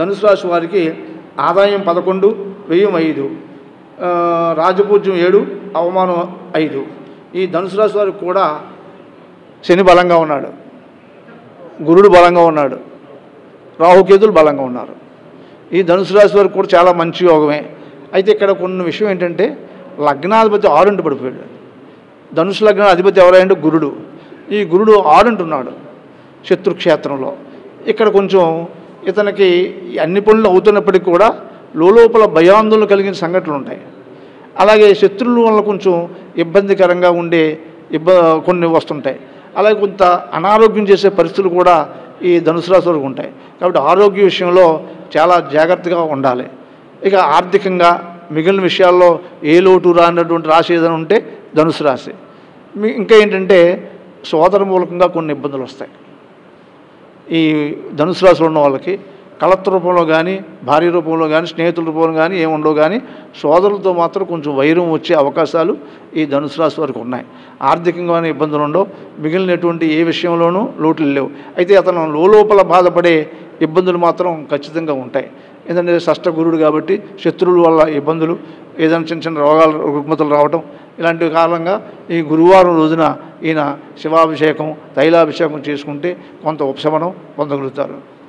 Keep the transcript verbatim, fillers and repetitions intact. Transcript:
ధనుసు రాశి వారికి ఆదాయం పదకొండు, వ్యయం ఐదు, రాజపూజ్యం ఏడు, అవమానం ఐదు. ఈ ధనుసు రాశి వారికి కూడా శని బలంగా ఉన్నాడు, గురుడు బలంగా ఉన్నాడు, రాహుకేతులు బలంగా ఉన్నారు. ఈ ధనుసు రాశి వారికి కూడా చాలా మంచి యోగమే. అయితే ఇక్కడ కొన్ని విషయం ఏంటంటే లగ్నాధిపతి ఆరుంటి పడిపోయాడు. ధనుసు లగ్న అధిపతి ఎవరైంటే గురుడు. ఈ గురుడు ఆరుంటున్నాడు శత్రుక్షేత్రంలో. ఇక్కడ కొంచెం ఇతనికి అన్ని పనులు అవుతున్నప్పటికీ కూడా లోపల భయాందోళన కలిగిన సంఘటనలు ఉంటాయి. అలాగే శత్రువుల వల్ల కొంచెం ఇబ్బందికరంగా ఉండే ఇబ్బ కొన్ని వస్తుంటాయి. అలాగే కొంత అనారోగ్యం చేసే పరిస్థితులు కూడా ఈ ధనుసు రాశి వరకు ఉంటాయి. కాబట్టి ఆరోగ్య విషయంలో చాలా జాగ్రత్తగా ఉండాలి. ఇక ఆర్థికంగా మిగిలిన విషయాల్లో ఏ లోటు రానటువంటి రాశి ఏదైనా ఉంటే ధనుసు రాశి. ఇంకా ఏంటంటే సోదర మూలకంగా కొన్ని ఇబ్బందులు వస్తాయి. ఈ ధనుసు రాశిలో ఉన్న వాళ్ళకి కలత్ర రూపంలో కానీ, భార్య రూపంలో కానీ, స్నేహితుల రూపంలో కానీ ఏముండవు, కానీ సోదరులతో మాత్రం కొంచెం వైరం వచ్చే అవకాశాలు ఈ ధనుసు రాశి వరకు ఉన్నాయి. ఆర్థికంగానే ఇబ్బందులు ఉండవు, మిగిలినటువంటి ఏ విషయంలోనూ లోటులు లేవు. అయితే అతను లోపల బాధపడే ఇబ్బందులు మాత్రం ఖచ్చితంగా ఉంటాయి. ఎందుకంటే షష్ఠ గురుడు కాబట్టి శత్రువుల వల్ల ఇబ్బందులు, ఏదైనా చిన్న చిన్న రోగాలు రుగ్మతలు రావటం, ఇలాంటి కారణంగా ఈ గురువారం రోజున ఈయన శివాభిషేకం, తైలాభిషేకం చేసుకుంటే కొంత ఉపశమనం పొందగలుగుతారు.